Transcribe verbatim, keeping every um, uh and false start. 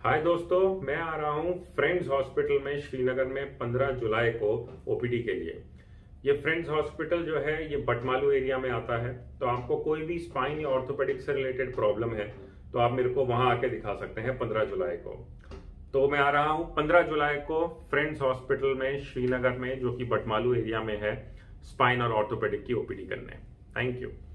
हाय दोस्तों, मैं आ रहा हूँ फ्रेंड्स हॉस्पिटल में श्रीनगर में पंद्रह जुलाई को ओपीडी के लिए। ये फ्रेंड्स हॉस्पिटल जो है ये बटमालू एरिया में आता है। तो आपको कोई भी स्पाइन या ऑर्थोपेडिक से रिलेटेड प्रॉब्लम है तो आप मेरे को वहां आके दिखा सकते हैं पंद्रह जुलाई को। तो मैं आ रहा हूँ पंद्रह जुलाई को फ्रेंड्स हॉस्पिटल में श्रीनगर में, जो कि बटमालू एरिया में है, स्पाइन और ऑर्थोपेडिक की ओपीडी करने। Thank you.